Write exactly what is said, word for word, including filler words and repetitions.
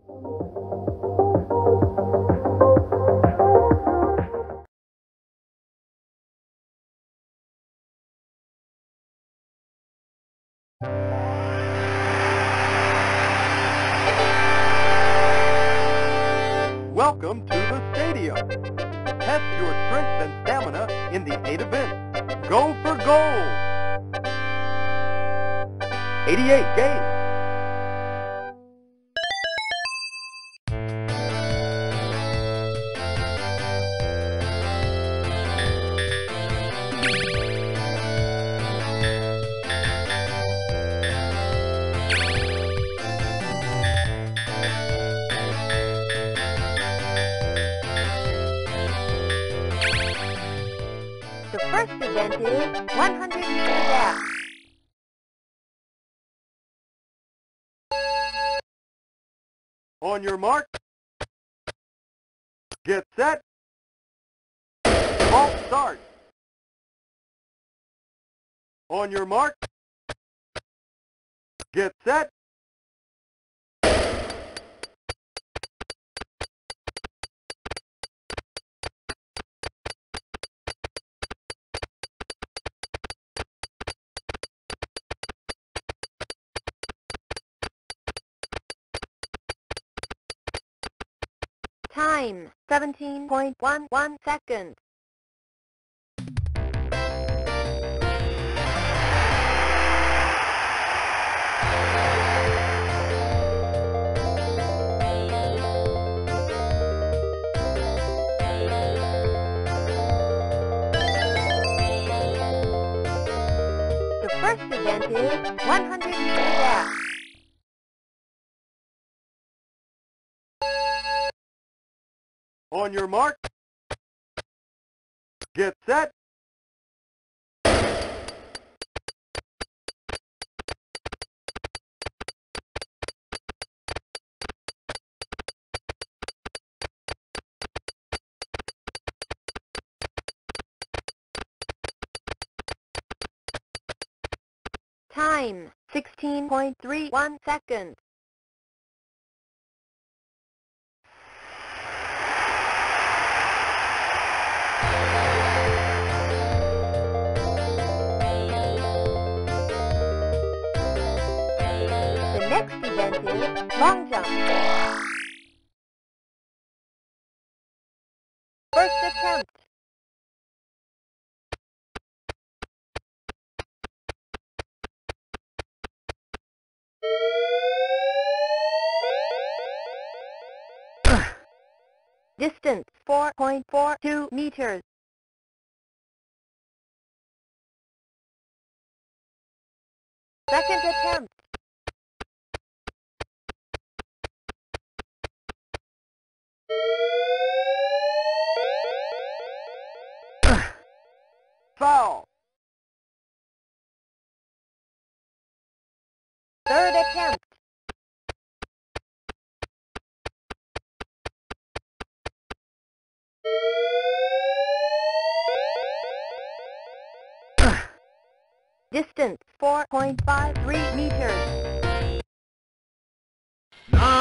Welcome to the stadium. Test your strength and stamina in the eight events. Go for gold. eighty-eight game. The first event is one hundred meter dash. On your mark. Get set. False start. On your mark. Get set. Time, seventeen point one one seconds. The first event is one hundred meter dash. On your mark. Get set. Time, sixteen point three one seconds. The next event is long jump. First attempt. Distance, four point four two meters. Second attempt. Foul. Third attempt. Distance, four point five three meters. Nine.